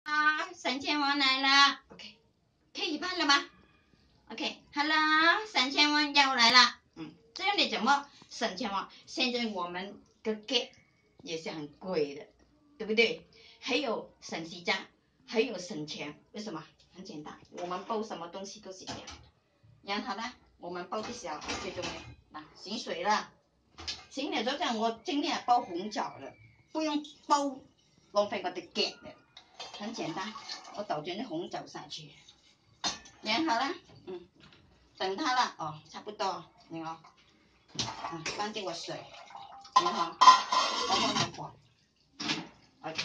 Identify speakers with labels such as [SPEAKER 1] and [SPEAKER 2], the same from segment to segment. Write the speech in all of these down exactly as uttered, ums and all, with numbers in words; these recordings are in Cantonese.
[SPEAKER 1] 啊，三千万来了 ，OK， 可以办了吗 ？OK，Hello， 三千万要来了，嗯，这样你怎么省钱万？现在我们的 get 也是很贵的，对不对？还有省时间，还有省钱，为什么？很简单，我们包什么东西都是这样。然后呢，我们包的时候最重要，嗱，醒水了，醒了就像我今天包红枣了，不用包浪费我的 get 了。很简单，我倒进啲红枣下去，然后呢，嗯，等它了，哦，差不多，你看，嗯，关掉我水，然后我放开火 ，OK，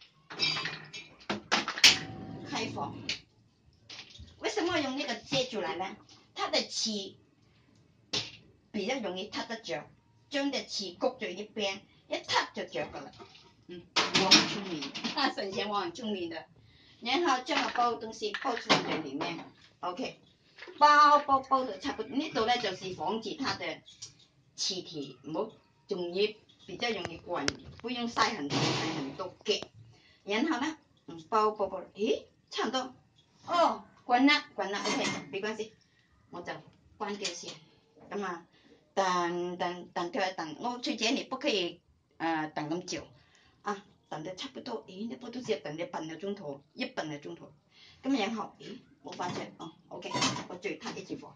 [SPEAKER 1] 开火。为什么用那个接出来呢？它的气比较容易塌得着，將隻翅谷在一邊，一塌就着噶啦。嗯，我很聰明，啊，省錢我很聰明的。然後將個包東西包出來在裡面 ，OK， 包包包到差不多，呢度咧就是防止它的氣體唔好容易比較容易滾，不用塞很多塞很多嘅。然後呢，嗯，包包包，咦，差唔多，哦，滾啦滾啦 ，OK， 沒關係，我就關掉先，咁啊。等等等佢等，我最緊你不可以誒、呃、等咁久啊，等得差不多，咦，呢部都只等咗半個鐘頭，一半個鐘頭，咁然後，咦，冇發出，哦 ，OK， 我最撻一次火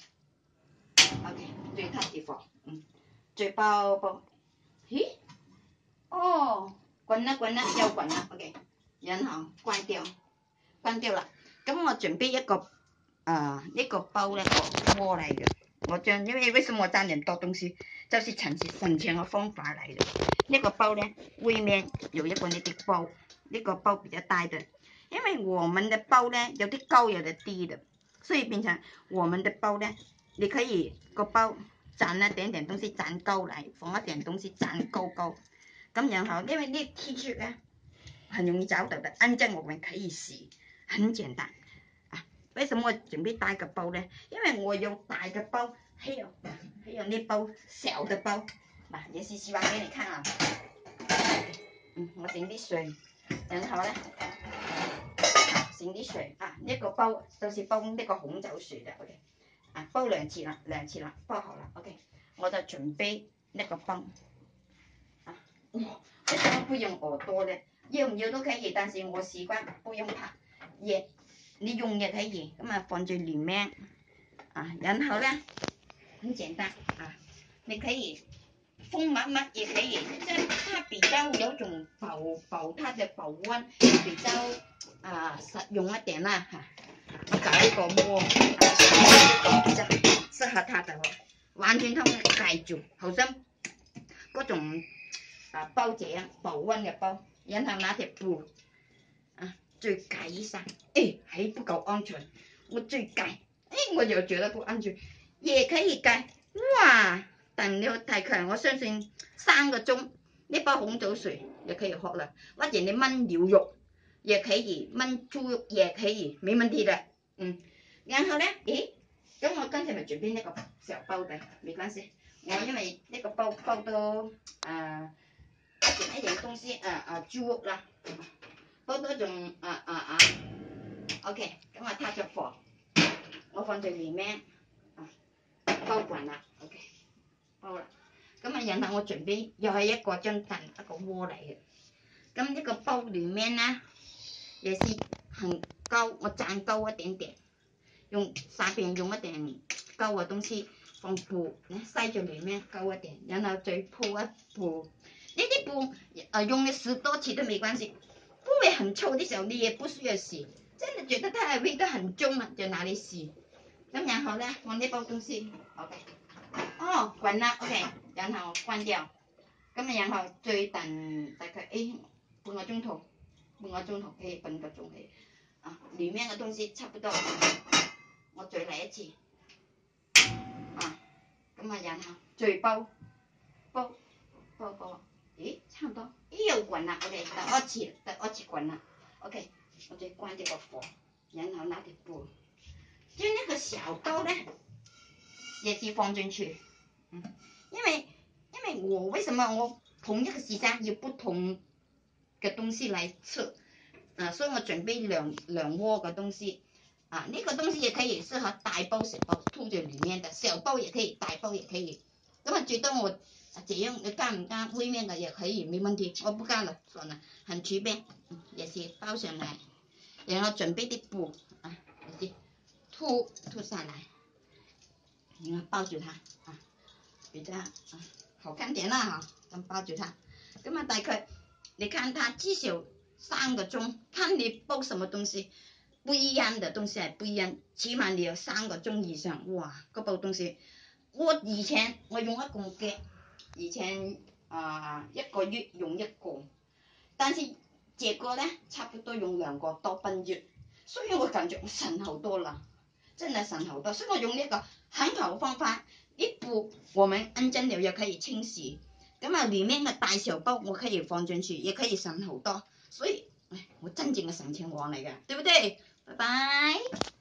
[SPEAKER 1] ，OK， 最撻一火，嗯，最爆爆，咦，哦，滾啦滾啦，又滾啦 ，OK， 然後關掉，關掉啦，咁我準備一個誒、呃、一個包咧個鍋嚟嘅。我將因為為什麼我沾點多東西，就是省省錢嘅方法嚟嘅。呢個包呢，外面有一個呢啲包，呢個包比較大的，因為我們的包呢有啲高有啲低的，所以變成我們的包呢，你可以個包站一點點東西站高嚟，放一點東西站高高，咁然後因為呢 T 恤呢很容易找到的，按照我們可以洗，很簡單。為什麼我準備大個包呢？因為我有大個包，還有還有那包小的包，嗱，也是示範給你看啊。嗯，我整啲水，然後呢，整啲水啊，呢、這個包就是包呢個紅酒水的 ，OK， 啊，包兩次啦，兩次啦，包好啦 ，OK， 我就準備呢個包，啊，為什麼不用耳朵呢？要唔要都可以，但是我習慣不用它，也。你用也可以，咁啊放在裡面啊，然後呢，很簡單啊，你可以封密密也可以，即係它比較有種保保它的保溫，比較啊實用一點啦嚇。我找一個鍋，啊，比較適合它的喎，完全通蓋住，好像嗰種啊包這樣保溫嘅包，然後拿條布啊。最蓋一下，哎，還不夠安全，我最蓋，哎，我又覺得不安全，也可以蓋，哇！等了太強，我相信三個鐘，呢包紅棗水也可以喝了，或者你燜牛肉也可以，燜豬肉也可以，沒問題的，嗯。然後呢，咦，咁我剛才咪準備那個小包的，沒關係，我因為那個包包到啊一點一點東西，啊啊豬肉啦。包多種啊啊啊 ，OK， 咁我撻着火，我放在裡面，啊，包滾啦 ，OK， 包啦，咁啊然後我準備又係一個張凳一個鍋嚟嘅，咁呢個包裡面呢，也是很高，我站高一點點，用上邊用一點高嘅東西放布，塞在裡面高一點，然後再鋪一布，呢啲布啊用了十多次都沒關係。不會很臭的時候，你也不需要洗。真的覺得它的味道很重了，就拿嚟洗。咁然後呢，放呢包東西 ，OK， 哦，滾啦 ，OK， 然後關掉。咁然後再等大概誒半個鐘頭，半個鐘頭誒半個鐘誒，啊，裡面嘅東西差不多，我再嚟一次。啊，咁啊然後再包包包包。咦，差唔多，咦又滾啦 ，OK， 第二次，第二次滾啦 ，OK， 我再關這個火，然後拿條布，將那個小刀呢，也是放進去，嗯，因為因為我為什麼我同一個時間有不同嘅東西來吃， 啊，所以我準備兩兩鍋嘅東西。啊，呢、這個東西也可以適合大包小包，吐在裡面的，小包也可以，大包也可以。咁啊，覺得我這樣你加唔加微面嘅也可以，沒問題。我不加了，算了，很隨便，也是包上來，然後準備啲布啊，也是吐吐下來，然後包住它啊，比較啊好看點啦嚇，咁包住它。咁啊，大概你看它至少三個鐘，看你包什麼東西。不一樣的東西係不一樣，起碼你有三個鐘以上，哇！嗰包東西，我以前我用一個嘅，以前啊、呃、一個月用一個，但是這個呢差不多用兩個多半月，所以我感覺我省好多了，真的省好多，所以我用呢個很好的方法，一布我們按真了也可以清洗，咁啊裡面嘅大小包我可以放進去，也可以省好多，所以。我真正嘅省錢王嚟嘅，對不對？拜拜。